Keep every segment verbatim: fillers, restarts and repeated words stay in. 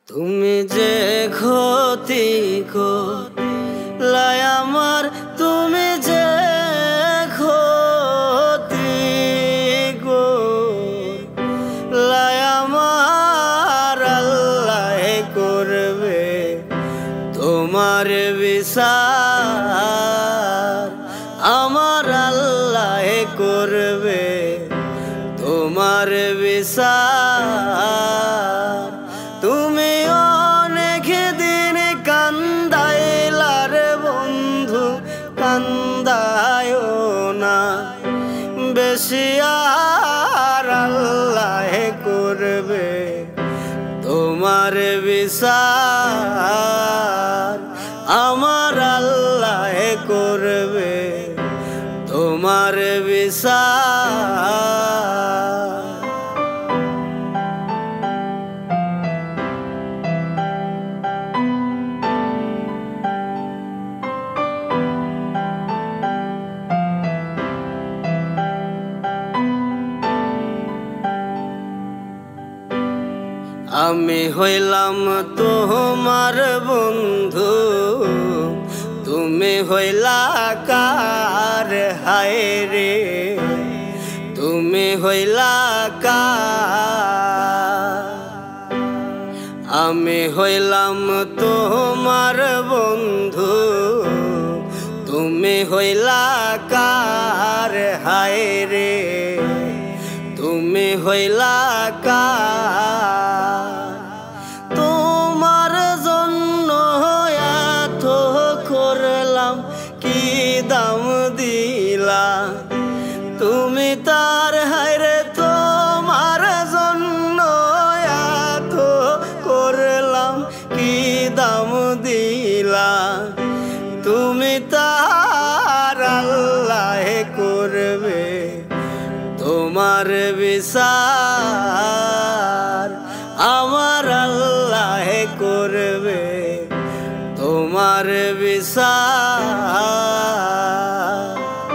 তুমি যে ক্ষতি করলাই আমার, তুমি যে ক্ষতি করলাই আমার, আল্লাহ করবে তোমার বিচার। আমার আল্লাহ করবে তোমার বিচার। তুমি অনেক দিন কান্দাইলার বন্ধু, কান্দায়ও না বেশি আর, আল্লাহ করবে তোমার বিচার। আমার আল্লাহ করবে তোমার বিচার। আমি হইলাম তোমার বন্ধু, তুমি হইলা কার হায় রে, তুমি হইলা কার। আমি হইলাম তোমার বন্ধু, তুমি হইলা কার হায় রে, তুমি হইলা কার। তোমার জন্য এত করলাম, কি দাম দিলা তুমি তার হায়রে। তোমার জন্য এত করলাম, কি দাম দিলা তুমি তার, আল্লাহ করবে তোমার বিচার। আমার আল্লাহ করবে তোমার বিচার।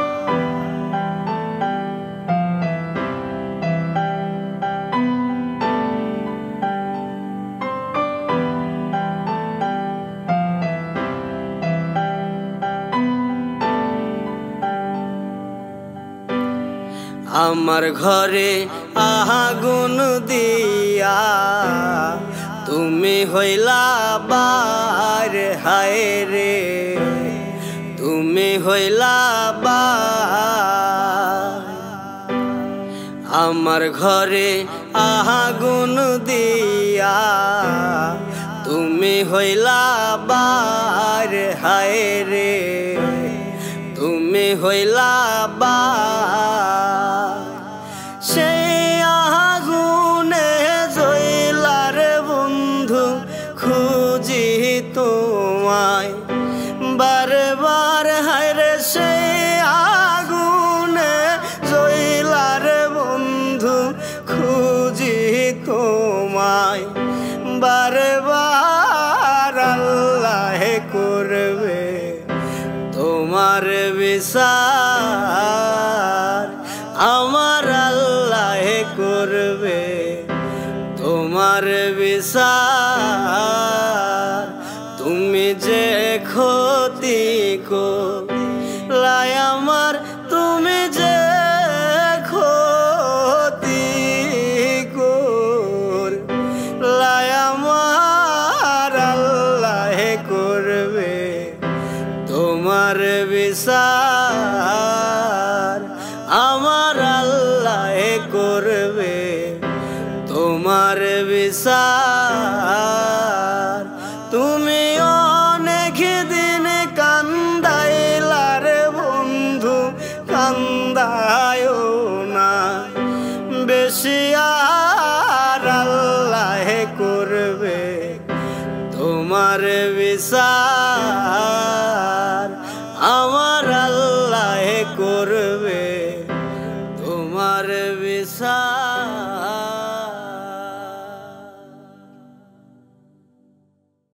আমার ঘরে আগুন দিয়া তুমি হইলা বার হায় রে, তুমি হইলা বার। আমার ঘরে আগুন দিয়া তুমি হইলা বার হায় রে, তুমি হইলা বার। সেই আগুনে জইলার বন্ধু খুঁজি তোমায় বারবার হায়রে। সেই আগুনে জইলার বন্ধু খুঁজি তোমায় বারবার, আল্লাহ করবে তোমার বিচার। আমার আল্লাহ করবে তোমার বিচার। তুমি যে ক্ষতি করলাই আমার, তুমি যে ক্ষতি করলাই আমার, আল্লাহ করবে তোমার বিচার। আমার আল্লাহ করবে তোমার বিচার। তুমি অনেক দিন কান্দাইলার বন্ধু, কান্দায়